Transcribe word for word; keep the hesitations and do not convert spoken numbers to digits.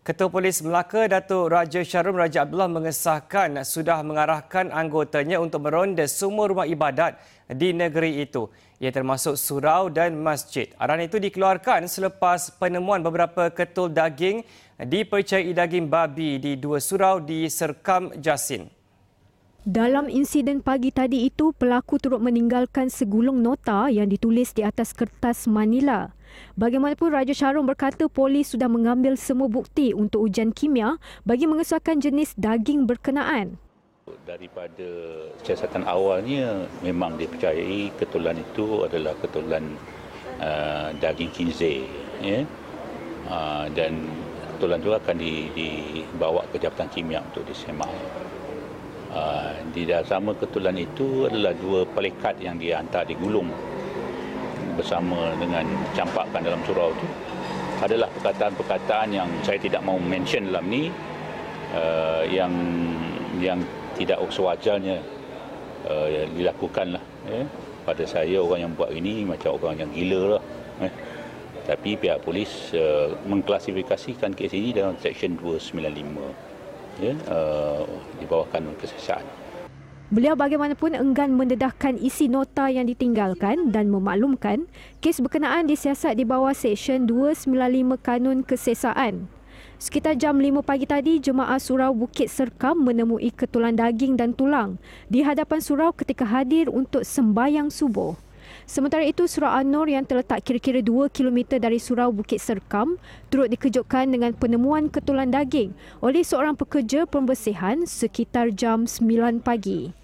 Ketua Polis Melaka, Datuk Raja Sharum Raja Abdullah mengesahkan sudah mengarahkan anggotanya untuk meronda semua rumah ibadat di negeri itu. Ia termasuk surau dan masjid. Arahan itu dikeluarkan selepas penemuan beberapa ketul daging dipercayai daging babi di dua surau di Serkam Jasin. Dalam insiden pagi tadi itu, pelaku turut meninggalkan segulung nota yang ditulis di atas kertas manila. Bagaimanapun, Raja Sharum berkata polis sudah mengambil semua bukti untuk ujian kimia bagi mengesahkan jenis daging berkenaan. Daripada siasatan awalnya, memang dipercayai ketulan itu adalah ketulan uh, daging khinzir. Ya? Uh, dan ketulan itu akan di, dibawa ke Jabatan Kimia untuk disemak. Uh, di dalam ketulan itu adalah dua pelikat yang dihantar digulung bersama dengan campakkan dalam surau itu. Adalah perkataan-perkataan yang saya tidak mau mention dalam ni, uh, yang yang tidak sewajarnya uh, dilakukanlah. Eh. Pada saya, orang yang buat ini macam orang yang gila lah. Eh. Tapi pihak polis uh, mengklasifikasikan kes ini dalam Seksyen dua sembilan lima. Ya, uh, di bawah kanun kesesaan. Beliau bagaimanapun enggan mendedahkan isi nota yang ditinggalkan dan memaklumkan kes berkenaan disiasat di bawah Seksyen dua sembilan lima Kanun Kesesaan. Sekitar jam lima pagi tadi, jemaah surau Bukit Serkam menemui ketulan daging dan tulang di hadapan surau ketika hadir untuk sembahyang subuh. Sementara itu, Surau An-Nur yang terletak kira-kira dua kilometer dari surau Bukit Serkam turut dikejutkan dengan penemuan ketulan daging oleh seorang pekerja pembersihan sekitar jam sembilan pagi.